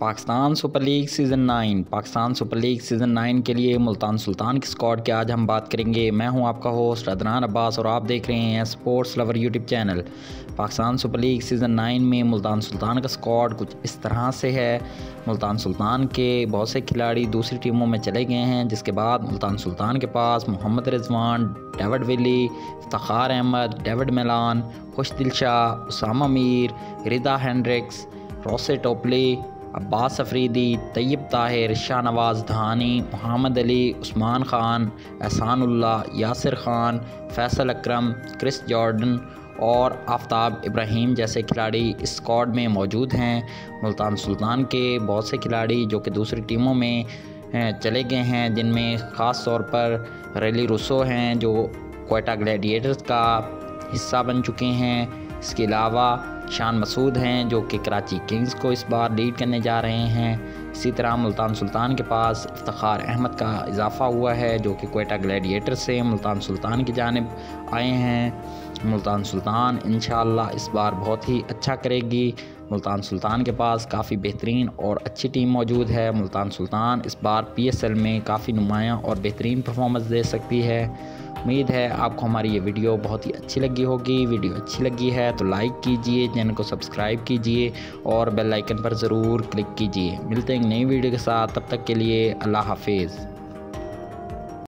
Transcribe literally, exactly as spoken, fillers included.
Pakistan super league season nine Pakistan super league season nine के लिए मुल्तान सुल्तान की स्क्वाड की आज हम बात करेंगे। मैं हूं आपका होस्ट अदनान अब्बास और आप देख रहे हैं sports lover YouTube channel. Pakistan super league season nine में मुल्तान सुल्तान का स्क्वाड कुछ इस तरह से है। मुल्तान सुल्तान के बहुत से खिलाड़ी दूसरी टीमों में चले गए हैं, जिसके बाद मुल्तान सुल्तान के पास Mohammad Rizwan, David Willey, Iftikhar Ahmed, David Malan, Khushdil Shah, Usama Mir, Reeza Hendricks, Reece Topley, Abbas Afridi, Tayyab Tahir, Shahnawaz Dahani, Mohammad Ali, Usman Khan, Ehsanullah, Yasir Khan, Faisal Akram, Chris Jordan और आफ्ताब इब्राहिम जैसे खिलाड़ी इस स्क्वाड में मौजूद हैं। मुल्तान सुल्तान के बहुत से खिलाड़ी जो कि दूसरी टीमों में चले गए हैं, जिनमें ख़ास तौर पर रेली रूसो हैं जो क्वेटा ग्लैडिएटर्स का हिस्सा बन चुके हैं। इसके अलावा शान मसूद हैं जो कि कराची किंग्स को इस बार लीड करने जा रहे हैं। इसी तरह मुल्तान सुल्तान के पास इफ्तिखार अहमद का इजाफ़ा हुआ है जो कि क्वेटा ग्लैडिएटर से मुल्तान सुल्तान की जानिब आए हैं। मुल्तान सुल्तान इंशाअल्लाह इस बार बहुत ही अच्छा करेगी। मुल्तान सुल्तान के पास काफ़ी बेहतरीन और अच्छी टीम मौजूद है। मुल्तान सुल्तान इस बार पी एस एल में काफ़ी नुमायाँ और बेहतरीन परफॉर्मेंस दे सकती है। उम्मीद है आपको हमारी ये वीडियो बहुत ही अच्छी लगी होगी। वीडियो अच्छी लगी है तो लाइक कीजिए, चैनल को सब्सक्राइब कीजिए और बेल आइकन पर ज़रूर क्लिक कीजिए। मिलते हैं नई वीडियो के साथ, तब तक के लिए अल्लाह हाफिज़।